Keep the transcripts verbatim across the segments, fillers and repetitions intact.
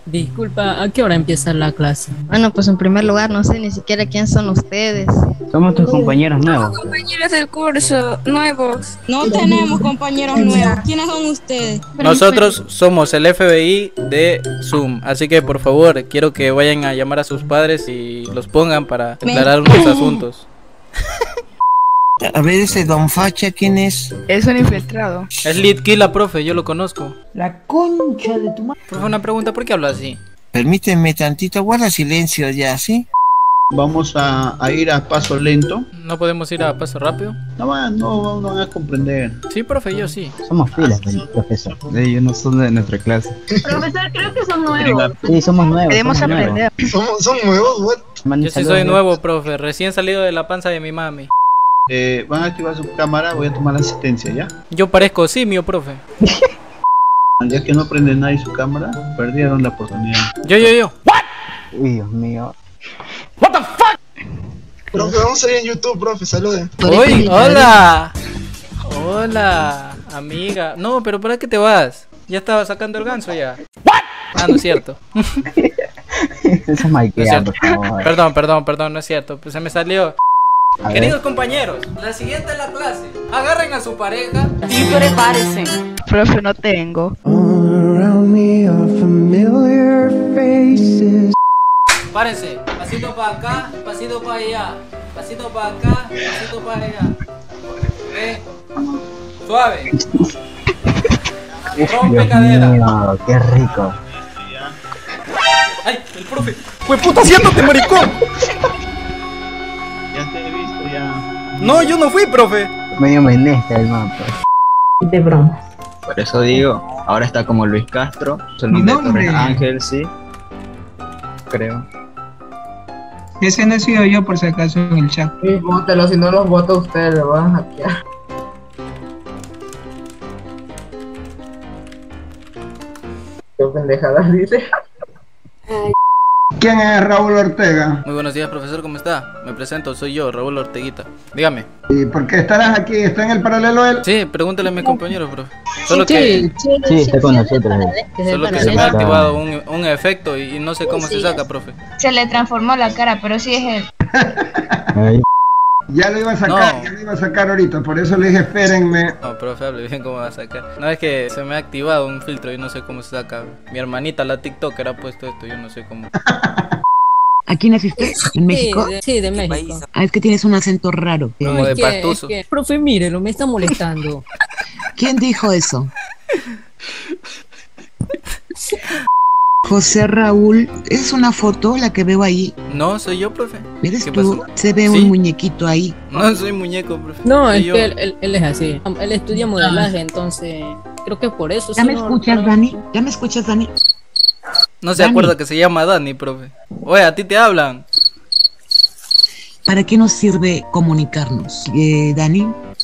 Disculpa, ¿a qué hora empieza la clase? Bueno, pues en primer lugar no sé ni siquiera quién son ustedes. Somos tus compañeros nuevos. Compañeros del curso, nuevos. No tenemos compañeros nuevos. ¿Quiénes son ustedes? Nosotros somos el F B I de Zoom, así que por favor quiero que vayan a llamar a sus padres y los pongan para aclarar unos asuntos. A ver, ese Don Facha, ¿quién es? Es un infiltrado. Es Litkila, profe, yo lo conozco. La concha de tu madre. Profe, una pregunta, ¿por qué habla así? Permíteme tantito, guarda silencio ya, ¿sí? Vamos a, a ir a paso lento. ¿No podemos ir a paso rápido? No van, no, no van a comprender. Sí, profe, yo sí. Somos filas, profesor. Ellos no son de nuestra clase. Profesor, creo que son nuevos. Sí, somos nuevos. Queremos somos aprender. Nuevos. ¿Son, son nuevos? What? Yo sí soy nuevo, profe, recién salido de la panza de mi mami. Eh, van a activar su cámara, voy a tomar la asistencia, ¿ya? Yo parezco simio, profe. Ya que no prende nadie su cámara, perdieron la oportunidad. Yo, yo, yo. Uy, Dios mío. What the fuck? Profe, vamos a salir en YouTube, profe, saluden. Uy, hola. Hola, amiga. No, pero ¿para qué te vas? Ya estaba sacando el ganso ya. Ah, no es cierto. Eso es Maikea, por favor. Perdón, perdón, perdón, no es cierto. Pues se me salió. A Queridos ver. compañeros, la siguiente es la clase. Agarren a su pareja Y prepárense. Profe, no tengo. Párense, pasito para acá, pasito para allá, pasito para acá, pasito para allá. ¿Eh? Suave. Rompe Dios cadera. mío, qué rico. ¡Ay, el profe! ¡Fue puta haciéndote, maricón! Ya te he visto, ya. No, yo no fui, profe. Medio menesta el mapa. De broma. Por eso digo, ahora está como Luis Castro. Es el Mi nombre de nombre. Torres Ángel, sí. Creo. Ese no he sido yo por si acaso en el chat. Sí, bótelo, si no los voto ustedes, lo van a hackear. Qué pendejadas dice. ¿Quién es Raúl Ortega? Muy buenos días, profesor, ¿cómo está? Me presento, soy yo, Raúl Orteguita. Dígame. ¿Y por qué estarás aquí? ¿Está en el paralelo él? Sí, pregúntale a mi compañero, profe. Solo Sí, que, sí, Sí, está con nosotros. solo que se me ha activado un, un efecto y, y no sé cómo se saca, profe. Se le transformó la cara, pero sí es él. Ay, Ya lo iba a sacar, No. ya lo iba a sacar ahorita, por eso le dije espérenme. No, profe, hable bien cómo va a sacar. No, es que se me ha activado un filtro y no sé cómo se saca. Mi hermanita, la TikToker, ha puesto esto, yo no sé cómo. ¿Aquí naciste? ¿En México? Sí, de, sí, de México. Ah, es que tienes un acento raro. Como de es que- pastuso. es que, profe, mírelo, me está molestando. ¿Quién dijo eso? José Raúl, es una foto la que veo ahí. No, soy yo, profe. ¿Eres ¿Qué tú? pasó? Se ve ¿Sí? un muñequito ahí. No soy muñeco, profe. No, Soy es yo. que él, él- él es así. Él estudia modelaje, entonces creo que es por eso. ¿Ya si me no- escuchas, no- Dani? ¿Ya me escuchas, Dani? No se Dani. acuerda que se llama Dani, profe. Oye, a ti te hablan. ¿Para qué nos sirve comunicarnos? Eh, Dani,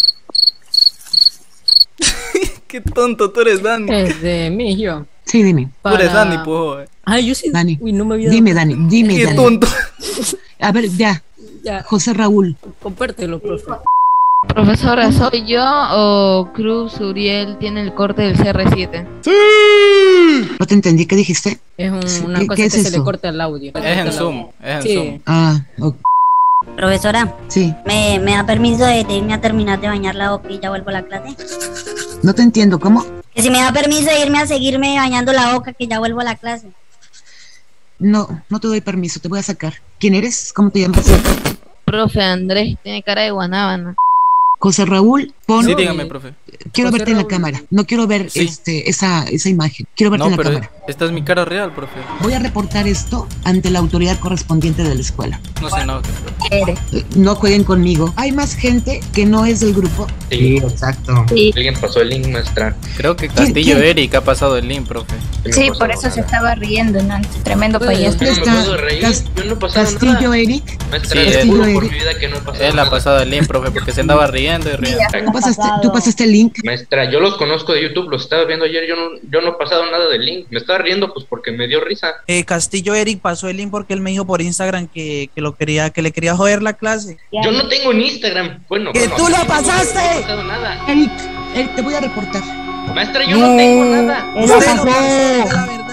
Qué tonto, tú eres Dani. Es de mí, yo. sí, dime. Tú eres Para- Dani, pues. Ay, yo sí. Dani. Uy, no me había Dime, Dani, dime, Qué Dani. tonto. A ver, ya. Ya, José Raúl, compártelo, profe. Profesora, ¿soy yo o Cruz Uriel tiene el corte del C R siete? no te entendí. ¿Qué dijiste? Es un- Sí, una ¿qué- cosa qué que es se le eso? corta el audio. Es en Zoom, es en Sí. Zoom. Ah, ok. Profesora, Sí. ¿me, me da permiso de, de irme a terminar de bañar la boca y ya vuelvo a la clase? No te entiendo. ¿Cómo? Que si me da permiso de irme a seguirme bañando la boca que ya vuelvo a la clase. No, no te doy permiso. Te voy a sacar. ¿Quién eres? ¿Cómo te llamas? Profe Andrés, tiene cara de guanábana. José Raúl, pon. Sí, dígame, profe. Quiero José verte en la Raúl. cámara. No quiero ver Sí. este, esa, esa imagen. Quiero verte No, en la pero cámara. esta es mi cara real, profe. Voy a reportar esto ante la autoridad correspondiente de la escuela. No se enoje. Eh, No jueguen conmigo. Hay más gente que no es del grupo. Sí, exacto. alguien pasó el link, maestra. Creo que Castillo quién? Eric ha pasado el link, profe. Sí, por eso se estaba riendo, ¿no? Tremendo payaso. Ahí está Cas- Castillo Eric. Maestra, Sí, le Castillo juro por Eric. mi vida que no ha pasado Él ha nada. pasado el link, profe, porque se andaba riendo y riendo. ¿Tú pasaste, tú pasaste el link? Maestra, yo los conozco de YouTube, los estaba viendo ayer, yo no, yo no he pasado nada del link. Me estaba riendo pues porque me dio risa. Eh, Castillo Eric pasó el link porque él me dijo por Instagram que, que lo quería, que le quería joder la clase. Yo no tengo ni Instagram. Bueno, ¡Que bueno, tú lo no pasaste! he pasado nada. Eric, Eric, te voy a reportar. Maestra, yo no tengo nada. Usted no pasó, la verdad.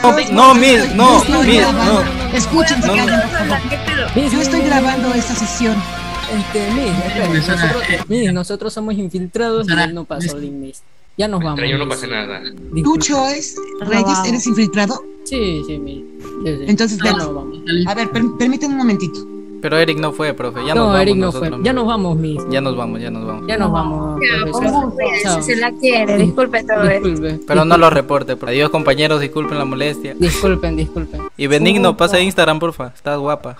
No, Miss, no, Miss, no. Escuchen, se callen, por favor. Yo estoy grabando esta sesión. Este, Miss, espera, nosotros, Miss, nosotros somos infiltrados y él no pasó el Miss. Ya nos vamos. Pero yo no Miss. pasé nada. ¿Tucho es Reyes? ¿Eres infiltrado? Sí, sí, Miss. Sí, sí. Entonces, ya ven. nos vamos. A ver, per permíteme un momentito. Pero Eric no fue, profe. Ya nos No, vamos Eric no nosotros, fue. Ya nos vamos, Miss. Ya nos vamos, ya nos vamos. Ya nos vamos, profesor. Chao. Si se la quiere, disculpe todo esto. Disculpe. Pero no lo reporte. Por... Adiós, compañeros, disculpen la molestia. Disculpen, disculpen. Y Benigno, pasa Instagram, porfa. Estás guapa.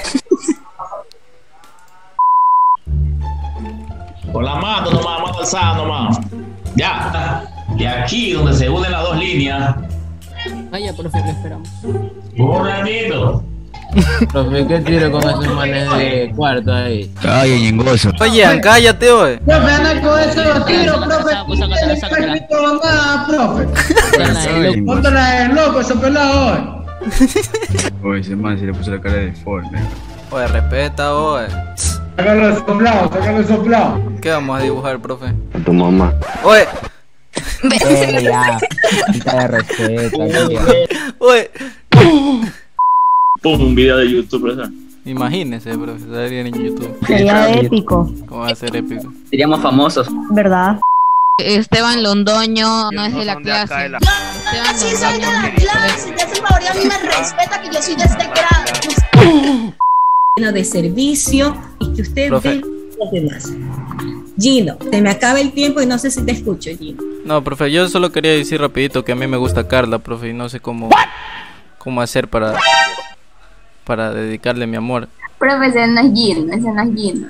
Con la mano nomás, mano alzada nomás. Ya. Y aquí donde se unen las dos líneas. Vaya, profe, lo esperamos. Un ratito. Profe, ¿qué tiro con esos manes de cuarto ahí? Calla, ñengoso. Oye, cállate, oye. Profe, anda con esos tiros, profe. No le permito nada, profe. Ponte la de loco, ese pelado hoy. Oye, ese man se le puso la cara de deforme. Oye, respeta, oye. Sácalo de soplado, sácalo de soplado. ¿Qué vamos a dibujar, profe? Tu mamá. Oye. Eh, ya. Falta de respeto, tío. Oye. Pongo un video de YouTube, ¿verdad? Imagínese, profe, saldría en YouTube. Sería épico. ¿Cómo va a ser épico? Seríamos famosos. ¿Verdad? Esteban Londoño no es de la clase. Ah, sí, soy de la clase. Ya se favor, a mí me respeta que yo soy de este grado. De servicio y que usted Profe. ve los demás. Gino, te me acaba el tiempo y no sé si te escucho, Gino. No, profe, yo solo quería decir rapidito que a mí me gusta Carla, profe, y no sé cómo cómo hacer para para dedicarle mi amor. Profe, ese no es Gino, ese no es Gino.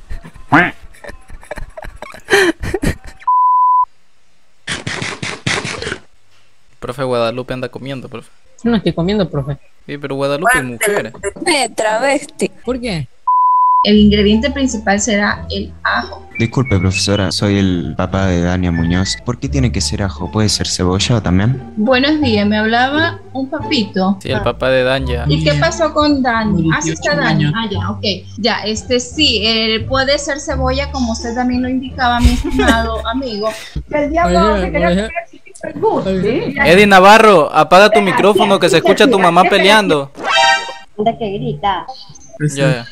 Profe, Guadalupe anda comiendo, profe. Yo no estoy comiendo, profe. Sí, pero Guadalupe es mujer. Me travesti. ¿Por qué? El ingrediente principal será el ajo. Disculpe, profesora, soy el papá de Dania Muñoz. ¿Por qué tiene que ser ajo? ¿Puede ser cebolla también? Buenos días, me hablaba un papito. Sí, el papá de Dan ya. ¿Y qué pasó con Dani? Ah, sí está Dani. Ah, ya, ok. Ya, este sí, eh, puede ser cebolla, como usted también lo indicaba, mi estimado amigo. El diablo se quería Eddie Navarro, apaga tu micrófono que se escucha a tu mamá peleando. Anda que grita. Ya, ya.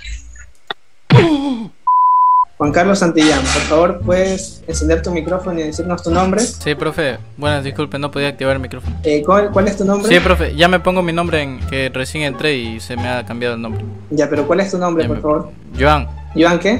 Juan Carlos Santillán, por favor, ¿puedes encender tu micrófono y decirnos tu nombre? Sí, profe. Bueno, disculpe, no podía activar el micrófono. Eh, ¿cuál, ¿Cuál es tu nombre? Sí, profe, ya me pongo mi nombre en que recién entré y se me ha cambiado el nombre. Ya, pero ¿cuál es tu nombre, Ya por me- favor? Joan. ¿Joan qué?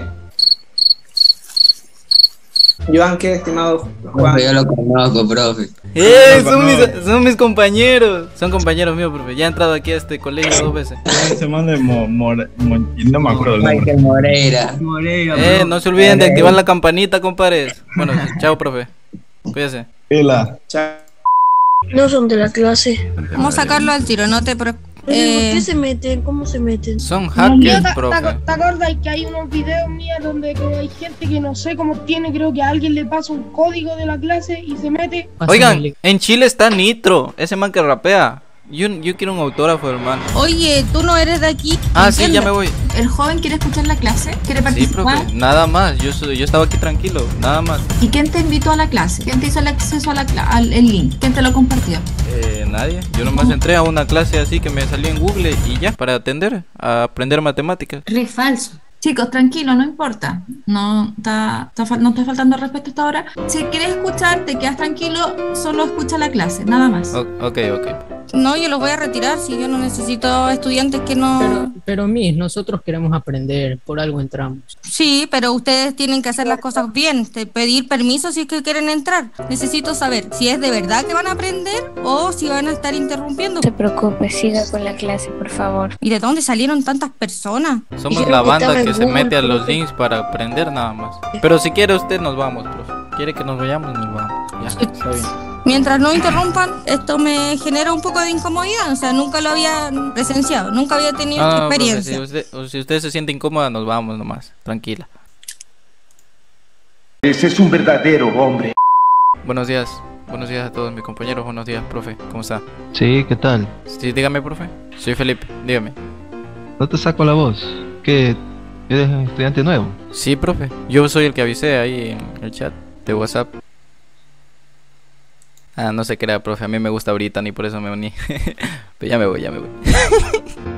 Joan qué, estimado Juan. Yo lo conozco, profe. ¡Eh! Son mis, son mis compañeros. Son compañeros míos, profe. Ya he entrado aquí a este colegio dos veces. Se manda Mo, More- Mo- no me acuerdo el nombre. Michael Moreira. Eh, no se olviden de activar la campanita, compadres. Bueno, chao, profe. Cuídese. Ela. No son de la clase. Vamos a sacarlo al tiro, no te preocupes. ¿Por qué se meten? ¿Cómo se meten? Son hackers, ¿Te profe. acuerdas que hay unos videos míos donde que hay gente que no sé cómo tiene, creo que a alguien le pasa un código de la clase y se mete? Oigan, en Chile está Nitro, ese man que rapea. Yo, yo quiero un autógrafo, hermano. Oye, tú no eres de aquí. Ah, sí, ya me voy. ¿El joven quiere escuchar la clase? ¿Quiere Sí, participar? profe, nada más. Yo, soy- yo estaba aquí tranquilo, nada más. ¿Y quién te invitó a la clase? ¿Quién te hizo el acceso a la cla- al el link? ¿Quién te lo compartió? Eh, nadie. Yo nomás entré a una clase así que me salió en Google y ya, para atender, a aprender matemáticas. Re falso. Chicos, tranquilo, no importa. No está, está fal- no está faltando respeto hasta ahora. Si quieres escuchar, te quedas tranquilo, solo escucha la clase, nada más. O- ok, ok. No, yo los voy a retirar si yo no necesito estudiantes que no... Pero, pero Miss, nosotros queremos aprender, por algo entramos. Sí, pero ustedes tienen que hacer las cosas bien, te- pedir permiso si es que quieren entrar. Necesito saber si es de verdad que van a aprender o si van a estar interrumpiendo. No se preocupe, siga con la clase, por favor. ¿Y de dónde salieron tantas personas? Somos la banda que se mete a los links para aprender nada más. Pero si quiere usted, nos vamos, profe. ¿Quiere que nos vayamos? Nos vamos. Ya, está bien. Mientras no interrumpan, esto me genera un poco de incomodidad. O sea, nunca lo había presenciado, nunca había tenido No, esta no, profe, experiencia. si usted, o si usted se siente incómoda, nos vamos nomás. Tranquila. Ese es un verdadero hombre. Buenos días. Buenos días a todos mis compañeros. Buenos días, profe. ¿Cómo está? Sí, ¿qué tal? Sí, dígame, profe. Soy Felipe. Dígame. No te saco la voz. ¿Qué? ¿Eres un estudiante nuevo? Sí, profe. Yo soy el que avisé ahí en el chat de WhatsApp. Ah, no se crea, profe, a mí me gusta Brittany, por eso me uní. Pero ya me voy, ya me voy.